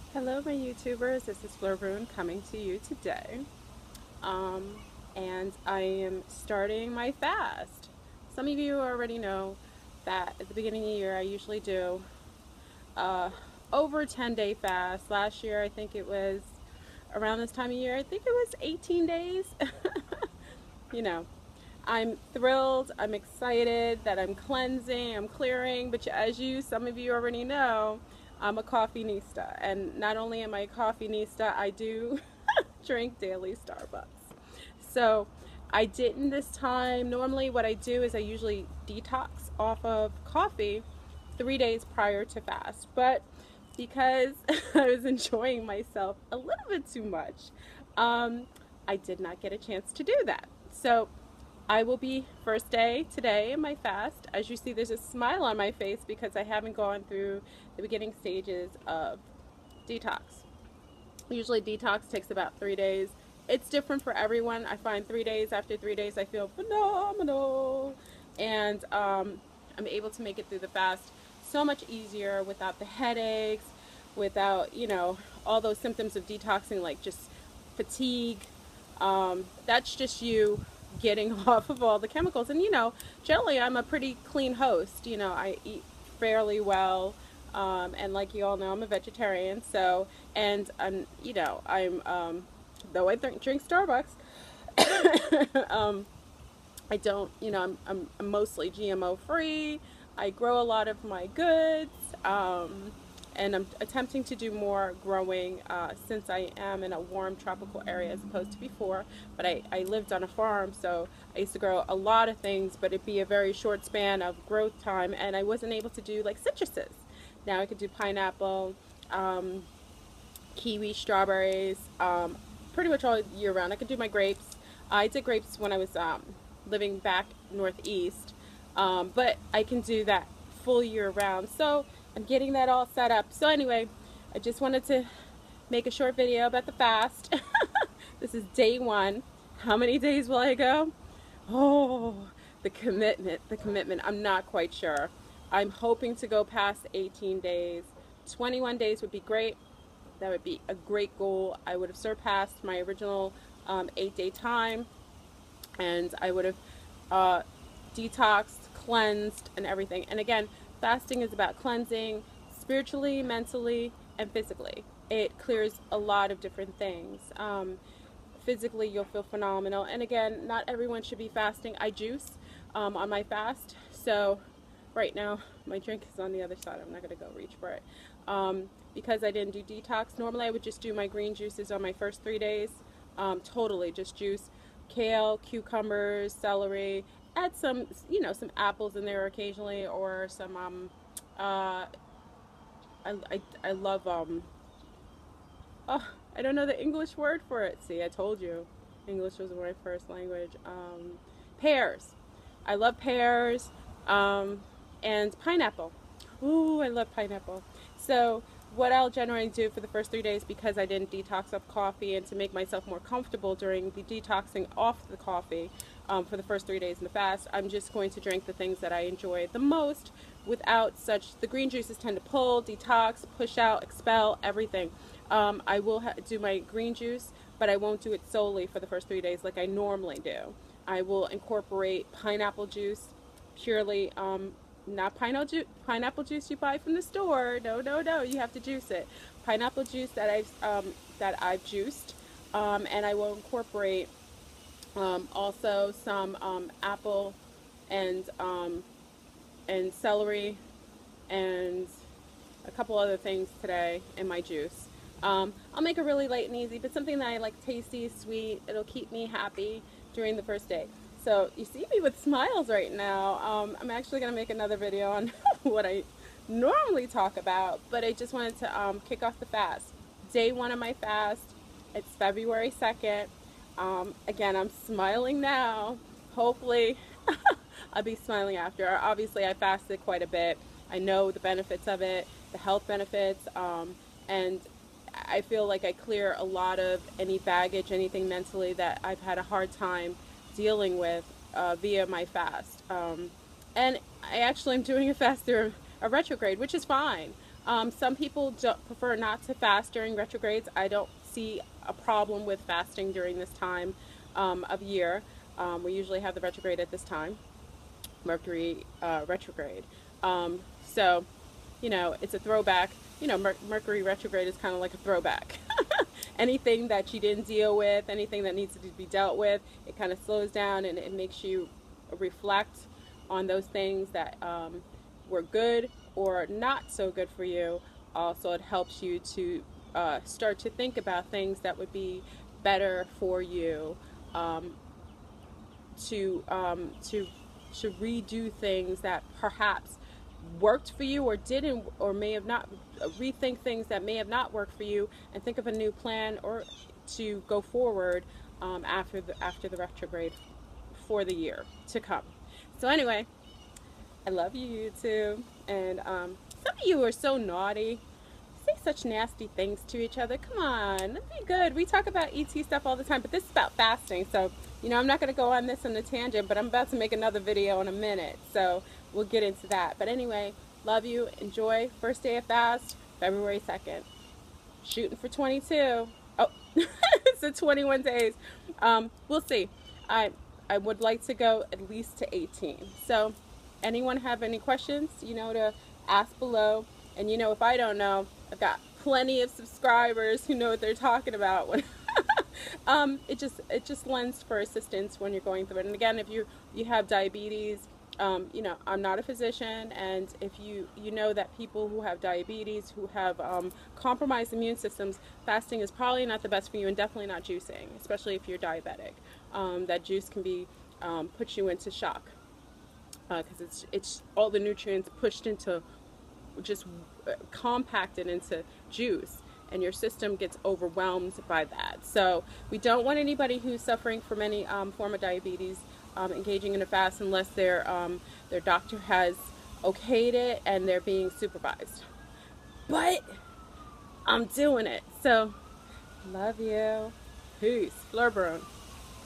Hello, my YouTubers. This is Fleur Boone coming to you today. Um, and I am starting my fast. Some of you already know that at the beginning of the year I usually do uh, over 10-day fast. Last year I think it was around this time of year, I think it was 18 days. you know, I'm thrilled, I'm excited that I'm cleansing, I'm clearing, but some of you already know, I'm a coffee nista. And not only am I a coffee nista, I do drink daily Starbucks. So I didn't this time. Normally what I do is I usually detox off of coffee 3 days prior to fast. But because I was enjoying myself a little bit too much, um, I did not get a chance to do that. So I will be first day today in my fast. As you see, there's a smile on my face because I haven't gone through the beginning stages of detox. Usually detox takes about 3 days. It's different for everyone. I find 3 days, after 3 days, I feel phenomenal. And I'm able to make it through the fast so much easier without the headaches, without, all those symptoms of detoxing, like just fatigue. That's just you getting off of all the chemicals. And, generally I'm a pretty clean host. I eat fairly well. And like you all know, I'm a vegetarian. So, and though I drink Starbucks, I don't, I'm mostly GMO free. I grow a lot of my goods. And I'm attempting to do more growing since I am in a warm tropical area as opposed to before. But I lived on a farm, so I used to grow a lot of things, but it'd be a very short span of growth time, and I wasn't able to do like citruses. Now I could do pineapple, kiwi, strawberries, pretty much all year round. I could do my grapes. I did grapes when I was living back northeast, but I can do that full year round. So I'm getting that all set up. So anyway, I just wanted to make a short video about the fast. This is day one. How many days will I go? Oh, the commitment, the commitment. I'm not quite sure. I'm hoping to go past 18 days. 21 days would be great. That would be a great goal. I would have surpassed my original 8-day time, and I would have detoxed, cleansed, and everything. And again, fasting is about cleansing spiritually, mentally, and physically. It clears a lot of different things. Physically, you'll feel phenomenal. And again, not everyone should be fasting. I juice on my fast. So right now, my drink is on the other side. I'm not going to go reach for it. Because I didn't do detox, normally I would just do my green juices on my first 3 days. Totally just juice kale, cucumbers, celery, add some, some apples in there occasionally, or some, I love, oh, I don't know the English word for it. See, I told you, English was my first language. Pears. I love pears, and pineapple. Ooh, I love pineapple. So what I'll generally do for the first 3 days, because I didn't detox off coffee, and to make myself more comfortable during the detoxing off the coffee for the first 3 days in the fast, I'm just going to drink the things that I enjoy the most without the green juices tend to pull, detox, push out, expel, everything. I will do my green juice, but I won't do it solely for the first 3 days like I normally do. I will incorporate pineapple juice, purely not pineapple juice you buy from the store. No, no, no. You have to juice it. Pineapple juice that I've juiced, and I will incorporate also some apple and celery and a couple other things today in my juice. I'll make it really light and easy, but something that I like, tasty, sweet. It'll keep me happy during the first day. So you see me with smiles right now. I'm actually going to make another video on what I normally talk about, but I just wanted to kick off the fast. Day one of my fast. It's February 2nd. Again, I'm smiling now. Hopefully I'll be smiling after. Obviously, I fasted quite a bit. I know the benefits of it, the health benefits, and I feel like I clear a lot of any baggage, anything mentally that I've had a hard time dealing with via my fast. And I actually am doing a fast through a retrograde, which is fine. Some people prefer not to fast during retrogrades. I don't see a problem with fasting during this time of year. We usually have the retrograde at this time, Mercury retrograde. So, you know, it's a throwback. You know, Mercury retrograde is kind of like a throwback. Anything that you didn't deal with, anything that needs to be dealt with, it kind of slows down and it makes you reflect on those things that were good or not so good for you. Also, it helps you to start to think about things that would be better for you, to redo things that perhaps worked for you or didn't, or may have not. Rethink things that may have not worked for you and think of a new plan or to go forward after the retrograde for the year to come. So anyway, I love you, YouTube, and some of you are so naughty. Say such nasty things to each other. Come on, let's be good. We talk about ET stuff all the time, but this is about fasting. So, you know, I'm not going to go on this on a tangent, but I'm about to make another video in a minute. So we'll get into that. But anyway, love you. Enjoy. First day of fast, February 2nd. Shooting for 22. Oh, it's 21 days. We'll see. I would like to go at least to 18. So anyone have any questions, you know, to ask below. And you know, if I don't know, I've got plenty of subscribers who know what they're talking about. When it just lends for assistance when you're going through it. And again, if you have diabetes, you know, I'm not a physician, and if you know that people who have diabetes, who have compromised immune systems, fasting is probably not the best for you, and definitely not juicing, especially if you're diabetic. That juice can be put you into shock because it's all the nutrients pushed into, just compacted into juice, and your system gets overwhelmed by that. So we don't want anybody who's suffering from any form of diabetes engaging in a fast unless their doctor has okayed it and they're being supervised. But I'm doing it. So love you. Peace. Fleur Brune.